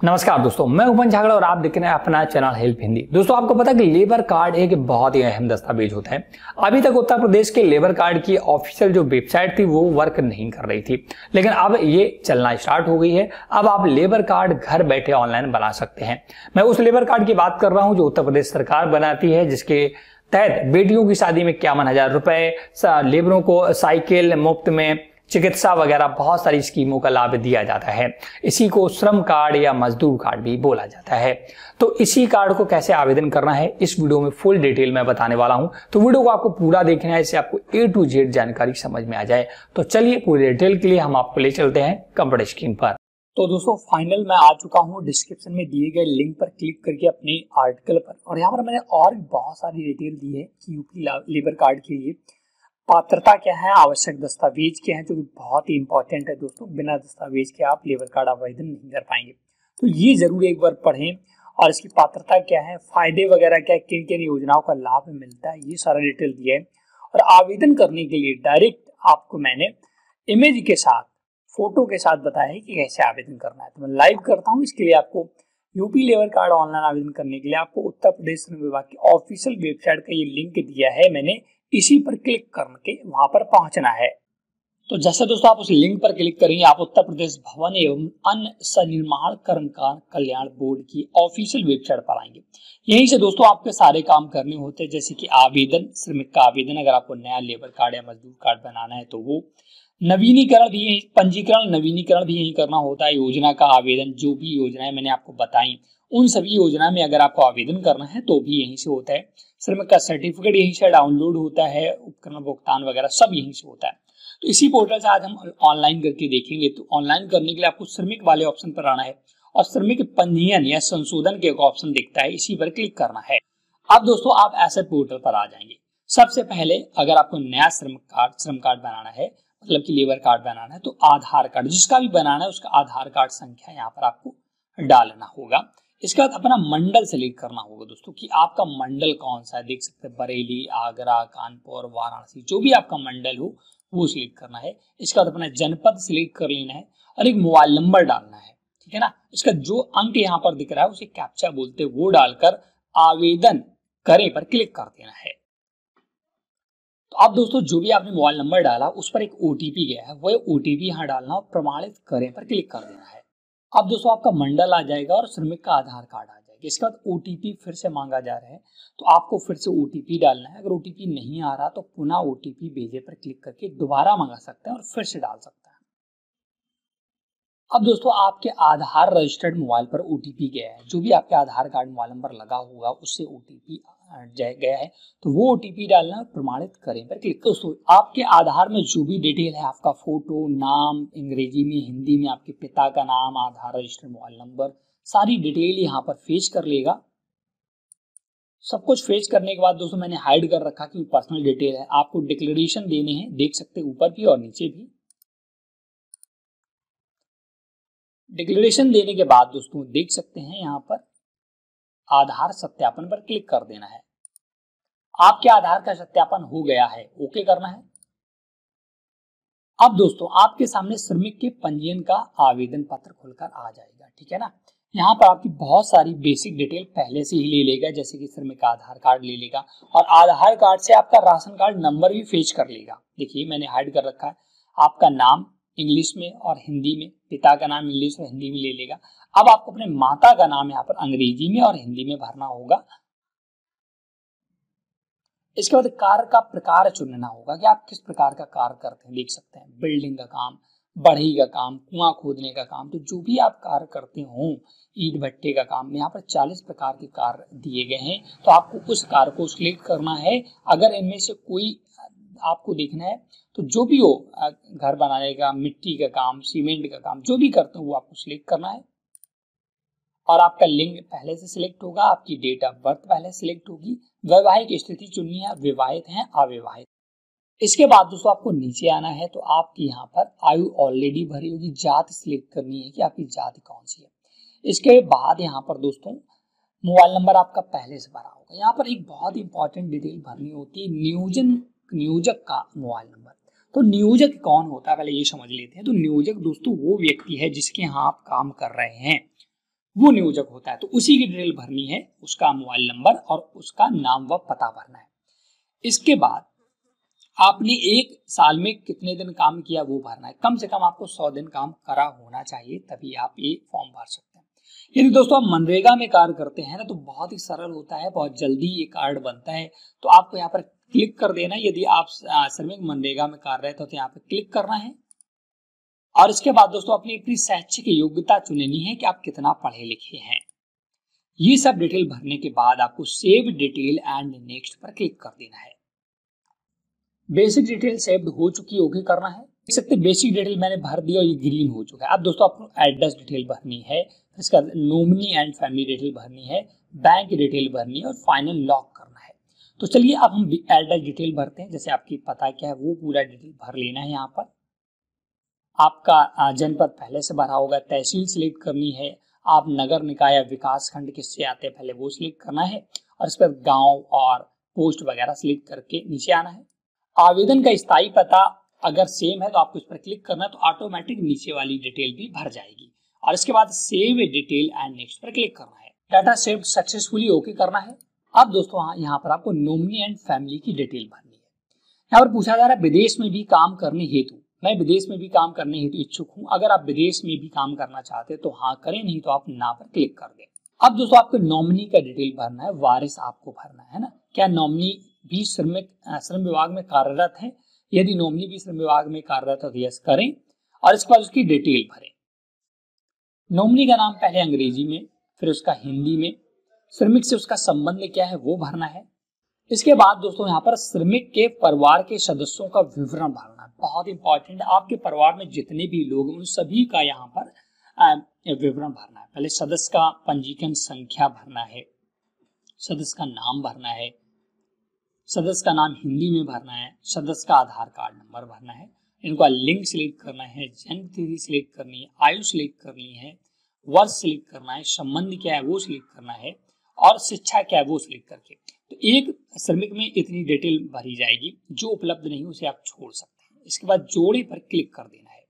नमस्कार दोस्तों, मैं उपन झागड़ा और आप देख रहे हैं अपना चैनल हेल्प हिंदी। दोस्तों, आपको पता है कि लेबर कार्ड एक बहुत ही अहम दस्तावेज होता है। अभी तक उत्तर प्रदेश के लेबर कार्ड की ऑफिशियल जो वेबसाइट थी वो वर्क नहीं कर रही थी, लेकिन अब ये चलना स्टार्ट हो गई है। अब आप लेबर कार्ड घर बैठे ऑनलाइन बना सकते हैं। मैं उस लेबर कार्ड की बात कर रहा हूँ जो उत्तर प्रदेश सरकार बनाती है, जिसके तहत बेटियों की शादी में 51,000 रुपए, लेबरों को साइकिल मुफ्त में, चिकित्सा वगैरह बहुत सारी स्कीमों का लाभ दिया जाता है। इसी को श्रम कार्ड या मजदूर कार्ड भी बोला जाता है। तो इसी कार्ड को कैसे आवेदन करना है इस वीडियो में फुल डिटेल में बताने वाला हूं। तो वीडियो को आपको पूरा देखना है, इससे आपको A to Z जानकारी समझ में आ जाए। तो चलिए पूरी डिटेल के लिए हम आपको ले चलते हैं कंप्यूटर स्क्रीन पर। तो दोस्तों, फाइनल मैं आ चुका हूं। डिस्क्रिप्शन में दिए गए लिंक पर क्लिक करके अपने आर्टिकल पर, और यहाँ पर मैंने और भी बहुत सारी डिटेल दी है कि यूपी लेबर कार्ड के लिए पात्रता क्या है, आवश्यक दस्तावेज क्या है, जो कि बहुत ही इंपॉर्टेंट है दोस्तों। बिना दस्तावेज के आप लेबर कार्ड आवेदन नहीं कर पाएंगे, तो ये जरूर एक बार पढ़ें। और इसकी पात्रता क्या है, फायदे वगैरह क्या है, किन किन योजनाओं का लाभ मिलता है, ये सारा डिटेल दिया है। और आवेदन करने के लिए डायरेक्ट आपको मैंने इमेज के साथ, फोटो के साथ बताया है कि कैसे आवेदन करना है। तो मैं लाइव करता हूँ। इसके लिए आपको यूपी लेबर कार्ड ऑनलाइन आवेदन करने के लिए आपको उत्तर प्रदेश श्रम विभाग की ऑफिशियल वेबसाइट का ये लिंक दिया है मैंने, इसी पर क्लिक करके वहां पर पहुंचना है। तो जैसे दोस्तों आप उस लिंक पर क्लिक करेंगे, आप उत्तर प्रदेश भवन एवं अन्य सनिर्माण कर्मकार कल्याण बोर्ड की ऑफिशियल वेबसाइट पर आएंगे। यहीं से दोस्तों आपके सारे काम करने होते हैं, जैसे कि आवेदन, श्रमिक का आवेदन, अगर आपको नया लेबर कार्ड या मजदूर कार्ड बनाना है तो वो, नवीनीकरण भी यही, पंजीकरण नवीनीकरण भी यही करना होता है, योजना का आवेदन, जो भी योजनाएं मैंने आपको बताई उन सभी योजना में अगर आपको आवेदन करना है तो भी यहीं से होता है। श्रमिक का सर्टिफिकेट यहीं से डाउनलोड होता है, उपकरण भुगतान वगैरह सब यहीं से होता है। तो इसी पोर्टल से आज हम ऑनलाइन करके देखेंगे। तो ऑनलाइन करने के लिए आपको श्रमिक वाले ऑप्शन पर आना है और श्रमिक पंजीयन या संशोधन के एक ऑप्शन दिखता है, इसी पर क्लिक करना है। अब दोस्तों आप ऐसे पोर्टल पर आ जाएंगे। सबसे पहले अगर आपको नया श्रम कार्ड बनाना है, मतलब कि लेबर कार्ड बनाना है, तो आधार कार्ड जिसका भी बनाना है उसका आधार कार्ड संख्या यहाँ पर आपको डालना होगा। इसके बाद अपना मंडल सेलेक्ट करना होगा दोस्तों कि आपका मंडल कौन सा है। देख सकते हैं बरेली, आगरा, कानपुर, वाराणसी, जो भी आपका मंडल हो वो सिलेक्ट करना है। इसके बाद अपना जनपद सिलेक्ट कर लेना है और एक मोबाइल नंबर डालना है, ठीक है ना। इसका जो अंक यहाँ पर दिख रहा है उसे कैप्चा बोलते हैं, वो डालकर आवेदन करें पर क्लिक कर देना है। तो अब दोस्तों जो भी आपने मोबाइल नंबर डाला उस पर एक OTP गया है, वह OTP यहाँ डालना और प्रमाणित करें पर क्लिक कर देना है। अब दोस्तों आपका मंडल आ जाएगा और श्रमिक का आधार कार्ड आ जाएगा। इसके बाद OTP फिर से मांगा जा रहा है, तो आपको फिर से OTP डालना है। अगर OTP नहीं आ रहा तो पुनः OTP भेजे पर क्लिक करके दोबारा मंगा सकते हैं और फिर से डाल सकते हैं। अब दोस्तों आपके आधार रजिस्टर्ड मोबाइल पर OTP गया है, जो भी आपके आधार कार्ड मोबाइल नंबर लगा होगा उससे OTP गया है, तो वो OTP डालना, प्रमाणित करें पर क्लिक। दोस्तों आपके आधार में जो भी डिटेल है, आपका फोटो, नाम, अंग्रेजी में, हिंदी में आपके पिता का नाम, आधार रजिस्टर्ड मोबाइल नंबर, सारी डिटेल यहाँ पर फेच कर लेगा। सब कुछ फेच करने के बाद दोस्तों मैंने हाइड कर रखा क्योंकि पर्सनल डिटेल है। आपको डिक्लेरेशन देने हैं, देख सकते हैं ऊपर भी और नीचे भी। डिक्लेरेशन देने के बाद दोस्तों देख सकते हैं यहाँ पर आधार सत्यापन पर क्लिक कर देना है। आपके आधार का सत्यापन हो गया है, ओके करना है। अब दोस्तों आपके सामने श्रमिक के पंजीयन का आवेदन पत्र खुलकर आ जाएगा, ठीक है ना। यहाँ पर आपकी बहुत सारी बेसिक डिटेल पहले से ही ले लेगा, जैसे कि श्रमिक का आधार कार्ड ले लेगा और आधार कार्ड से आपका राशन कार्ड नंबर भी फेच कर लेगा। देखिए मैंने हाइड कर रखा है। आपका नाम इंग्लिश में और हिंदी में, पिता का नाम इंग्लिश और हिंदी में ले लेगा। अब आपको अपने माता का नाम यहाँ पर अंग्रेजी में और हिंदी में भरना होगा। इसके बाद कार्य का प्रकार चुनना होगा कि आप किस प्रकार का कार्य करते हैं। देख सकते हैं बिल्डिंग का काम, बढ़ई का काम, कुआं खोदने का काम, तो जो भी आप कार्य करते हो, ईंट भट्टे का काम, यहाँ पर 40 प्रकार के कार्य दिए गए हैं। तो आपको उस कार्य को सिलेक्ट करना है। अगर इनमें से कोई आपको देखना है तो जो भी हो, घर बनाने का, मिट्टी का काम, सीमेंट का काम, जो भी करते हो वो आपको सिलेक्ट करना है। और आपका लिंग पहले से सिलेक्ट होगा, आपकी डेट ऑफ बर्थ पहले सिलेक्ट होगी, वैवाहिक स्थिति चुननी है, विवाहित हैं अविवाहित। इसके बाद दोस्तों आपको नीचे आना है, तो आपकी यहाँ पर आयु ऑलरेडी भरी होगी, जाति सिलेक्ट करनी है कि आपकी जाति कौन सी है। इसके बाद यहाँ पर दोस्तों मोबाइल नंबर आपका पहले से भरा होगा। यहाँ पर एक बहुत इंपॉर्टेंट डिटेल भरनी होती है, नियोजक का मोबाइल नंबर। तो नियोजक कौन होता है पहले ये समझ लेते हैं। तो नियोजक दोस्तों वो व्यक्ति है जिसके यहाँ आप काम कर रहे हैं। वो नियोजक होता है, तो उसी की डिटेल भरनी है, उसका मोबाइल नंबर और उसका नाम व पता भरना है। इसके बाद आपने एक साल में कितने दिन काम किया वो भरना है। कम से कम आपको 100 दिन काम करा होना चाहिए, तभी आप ये फॉर्म भर सकते हैं। यदि दोस्तों आप मनरेगा में कार्य करते हैं ना, तो बहुत ही सरल होता है, बहुत जल्दी ये कार्ड बनता है। तो आपको यहाँ पर क्लिक कर देना है। यदि आप श्रमिक मनरेगा में कार्यरत हो तो यहाँ पर क्लिक करना है और इसके बाद दोस्तों अपनी शैक्षिक योग्यता चुननी है कि आप कितना पढ़े लिखे हैं। ये सब डिटेल भरने के बाद आपको सेव डिटेल एंड नेक्स्ट पर क्लिक कर देना है। बेसिक डिटेल सेव्ड हो चुकी है, ओके करना है। देख सकते बेसिक डिटेल मैंने भर दिया और ये ग्रीन हो चुका है। अब दोस्तों आपको एड्रेस डिटेल भरनी है, इसका नॉमिनी एंड फैमिली डिटेल भरनी है, बैंक डिटेल भरनी है और फाइनल लॉक करना है। तो चलिए अब हम एड्रेस डिटेल भरते हैं। जैसे आपकी पता क्या है वो पूरा डिटेल भर लेना है। यहाँ पर आपका जनपद पहले से भरा होगा, तहसील सिलेक्ट करनी है, आप नगर निकाय या विकास खंड किससे आते हैं पहले वो सिलेक्ट करना है और इस पर गांव और पोस्ट वगैरह सिलेक्ट करके नीचे आना है। आवेदन का स्थायी पता अगर सेम है तो आपको इस पर क्लिक करना है, तो ऑटोमेटिक नीचे वाली डिटेल भी भर जाएगी और इसके बाद सेव डिटेल एंड नेक्स्ट पर क्लिक करना है। डाटा सेव्ड सक्सेसफुली ओके करना है। अब दोस्तों यहाँ पर आपको नॉमिनी एंड फैमिली की डिटेल भरनी है। यहाँ पर पूछा जा रहा है विदेश में भी काम करने हेतु, मैं विदेश में भी काम करने हेतु इच्छुक हूं। अगर आप विदेश में भी काम करना चाहते हैं तो हाँ करें, नहीं तो आप ना पर क्लिक कर दें। अब दोस्तों आपको नॉमिनी का डिटेल भरना है, वारिस आपको भरना है ना। क्या नॉमिनी भी श्रम विभाग में कार्यरत है? यदि नॉमिनी भी श्रम विभाग में कार्यरत है तो यस करें और इसके बाद उसकी डिटेल भरें। नॉमिनी का नाम पहले अंग्रेजी में, फिर उसका हिंदी में, श्रमिक से उसका संबंध क्या है वो भरना है। इसके बाद दोस्तों यहाँ पर श्रमिक के परिवार के सदस्यों का विवरण भरना है, बहुत इंपॉर्टेंट है। आपके परिवार में जितने भी लोग उन सभी का यहाँ पर विवरण भरना है। पहले सदस्य का पंजीकरण संख्या भरना है, सदस्य का नाम भरना है, सदस्य का नाम हिंदी में भरना है, सदस्य का आधार कार्ड नंबर भरना है, इनका लिंग सिलेक्ट करना है, जन्म तिथि सिलेक्ट करनी है, आयु सिलेक्ट करनी है, वर्ष सिलेक्ट करना है, संबंध क्या है वो सिलेक्ट करना है और शिक्षा क्या है वो सिलेक्ट करके। तो एक श्रमिक में इतनी डिटेल भरी जाएगी, जो उपलब्ध नहीं उसे आप छोड़ सकते हैं। इसके बाद जोड़े पर क्लिक कर देना है।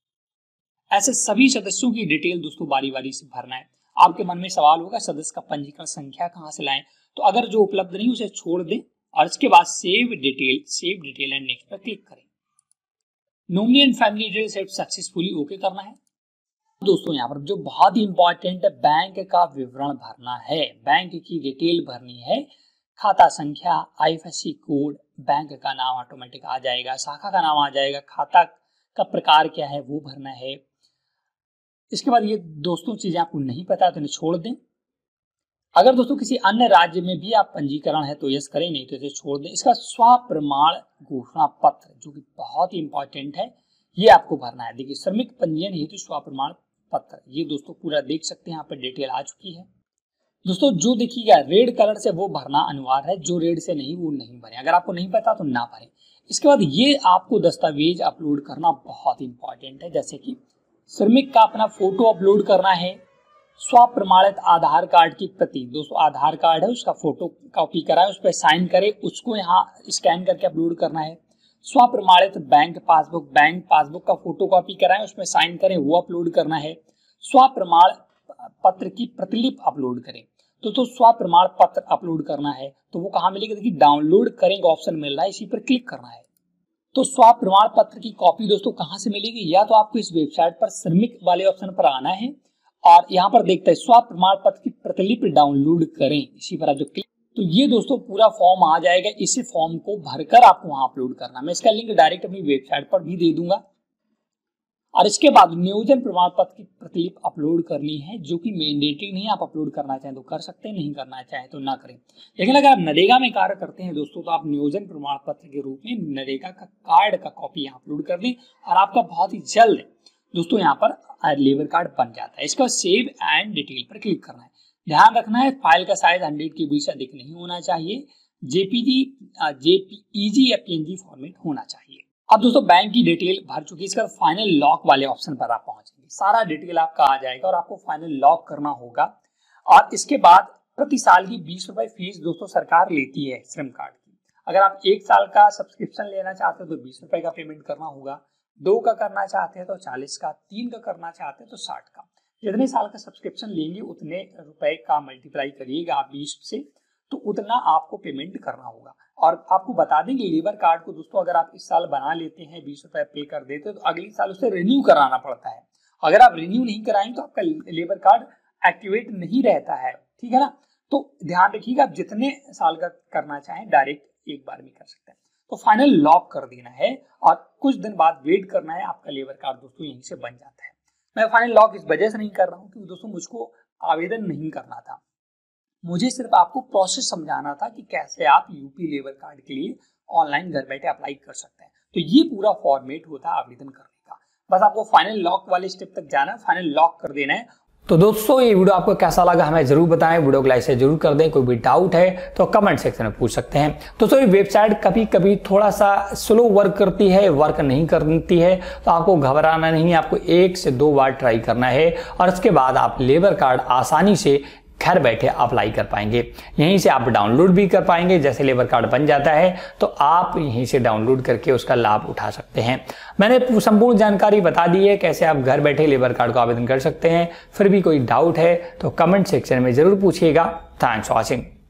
ऐसे सभी सदस्यों की डिटेल दोस्तों बारी बारी से भरना है। आपके मन में सवाल होगा सदस्य का पंजीकरण संख्या कहाँ से लाएं, तो अगर जो उपलब्ध नहीं उसे छोड़ दें और इसके बाद सेव डिटेल एंड नेक्स्ट पर क्लिक करें। Nominee and family detail save successfully okay करना है। दोस्तों यहाँ पर जो बहुत ही इंपॉर्टेंट है, बैंक का विवरण भरना है, बैंक की डिटेल भरनी है, खाता संख्या, आईएफएससी कोड, बैंक का नाम ऑटोमेटिक आ जाएगा, शाखा का नाम आ जाएगा, खाता का प्रकार क्या है वो भरना है। इसके बाद ये दोस्तों चीजें आपको नहीं पता तो इन्हें छोड़ दें। अगर दोस्तों किसी अन्य राज्य में भी आप पंजीकरण है तो यस करें, नहीं तो इसे छोड़ दें। इसका स्वप्रमाण घोषणा पत्र जो कि बहुत ही इंपॉर्टेंट है, ये आपको भरना है। देखिए श्रमिक पंजीयन हेतु स्वप्रमाण पत्र, ये दोस्तों पूरा देख सकते हैं यहाँ पर डिटेल आ चुकी है। दोस्तों जो देखिएगा रेड कलर से वो भरना अनिवार्य है, जो रेड से नहीं वो नहीं भरें। अगर आपको नहीं पता तो ना भरें। इसके बाद ये आपको दस्तावेज अपलोड करना बहुत इंपॉर्टेंट है, जैसे कि श्रमिक का अपना फोटो अपलोड करना है, स्वप्रमाणित आधार कार्ड की प्रति, दोस्तों आधार कार्ड है उसका फोटो कॉपी कराए, उस पर साइन करे, उसको यहाँ स्कैन करके अपलोड करना है। स्वप्रमाणित बैंक पासबुक का फोटो कॉपी कराएं, उसमें साइन करें, वो अपलोड करना है। स्वप्रमाण पत्र की प्रतिलिपि अपलोड करें, तो स्वप्रमाण पत्र अपलोड करना है, तो वो कहाँ मिलेगा? देखिए डाउनलोड करेंगे ऑप्शन मिल रहा है, इसी पर क्लिक करना है। तो स्वप्रमाण पत्र की कॉपी दोस्तों कहाँ से मिलेगी? या तो आपको इस वेबसाइट पर श्रमिक वाले ऑप्शन पर आना है और यहाँ पर देखते हैं स्वप्रमाण पत्र की प्रतिलिपि डाउनलोड करें, इसी पर आप जो क्लिक, तो ये दोस्तों पूरा फॉर्म आ जाएगा। इसी फॉर्म को भरकर आपको वहां अपलोड करना। मैं इसका लिंक डायरेक्ट अपनी वेबसाइट पर भी दे दूंगा। और इसके बाद नियोजन प्रमाण पत्र की प्रतिलिपि अपलोड करनी है, जो कि मैंडेटरी नहीं है। आप अपलोड करना चाहें तो कर सकते हैं, नहीं करना चाहें तो ना करें। लेकिन अगर आप नरेगा में कार्य करते हैं दोस्तों, तो आप नियोजन प्रमाण पत्र के रूप में नरेगा का कार्ड का कॉपी यहाँ अपलोड कर दें और आपका बहुत ही जल्द दोस्तों यहाँ पर लेबर कार्ड बन जाता है। इसका सेव एंड डिटेल पर क्लिक करना है। ध्यान रखना है फाइल का साइज 100 KB से अधिक नहीं होना चाहिए, जेपीईजी या पीएनजी फॉर्मेट होना चाहिए। अब दोस्तों बैंक की डिटेल भर चुकी है, इसका फाइनल लॉक वाले ऑप्शन पर आप पहुंचेंगे, सारा डिटेल आपका आ जाएगा और आपको फाइनल लॉक करना होगा। और इसके बाद प्रति साल की 20 रुपए फीस दोस्तों सरकार लेती है श्रम कार्ड की। अगर आप 1 साल का सब्सक्रिप्शन लेना चाहते हो तो 20 रुपए का पेमेंट करना होगा, 2 का करना चाहते हैं तो 40 का, 3 का करना चाहते हैं तो 60 का। जितने साल का सब्सक्रिप्शन लेंगे उतने रुपए का मल्टीप्लाई करिएगा आप 20 से, तो उतना आपको पेमेंट करना होगा। और आपको बता दें कि लेबर कार्ड को दोस्तों अगर आप इस साल बना लेते हैं, 20 रुपए पे कर देते हैं, तो अगले साल उसे रिन्यू कराना पड़ता है। अगर आप रिन्यू नहीं कराएंगे तो आपका लेबर कार्ड एक्टिवेट नहीं रहता है, ठीक है ना। तो ध्यान रखिएगा, आप जितने साल का करना चाहें डायरेक्ट एक बार में कर सकते हैं। तो फाइनल लॉक कर देना है और कुछ दिन बाद वेट करना है, आपका लेबर कार्ड दोस्तों यहीं से बन जाता है। मैं फाइनल लॉक इस वजह से नहीं कर रहा हूँ क्योंकि दोस्तों मुझको आवेदन नहीं करना था, मुझे सिर्फ आपको प्रोसेस समझाना था कि कैसे आप यूपी लेबर कार्ड के लिए ऑनलाइन घर बैठे अप्लाई कर सकते हैं। तो ये पूरा फॉर्मेट होता है आवेदन करने का, बस आपको फाइनल लॉक वाले स्टेप तक जाना है, फाइनल लॉक कर देना है। तो दोस्तों ये वीडियो आपको कैसा लगा हमें जरूर बताएं, वीडियो को लाइक से जरूर कर दें। कोई भी डाउट है तो कमेंट सेक्शन में पूछ सकते हैं। दोस्तों ये वेबसाइट कभी कभी थोड़ा सा स्लो वर्क करती है, वर्क नहीं करती है, तो आपको घबराना नहीं है, आपको 1 से 2 बार ट्राई करना है और उसके बाद आप लेबर कार्ड आसानी से घर बैठे अप्लाई कर पाएंगे। यहीं से आप डाउनलोड भी कर पाएंगे, जैसे लेबर कार्ड बन जाता है तो आप यहीं से डाउनलोड करके उसका लाभ उठा सकते हैं। मैंने संपूर्ण जानकारी बता दी है कैसे आप घर बैठे लेबर कार्ड को आवेदन कर सकते हैं। फिर भी कोई डाउट है तो कमेंट सेक्शन में जरूर पूछिएगा। Thanks for watching.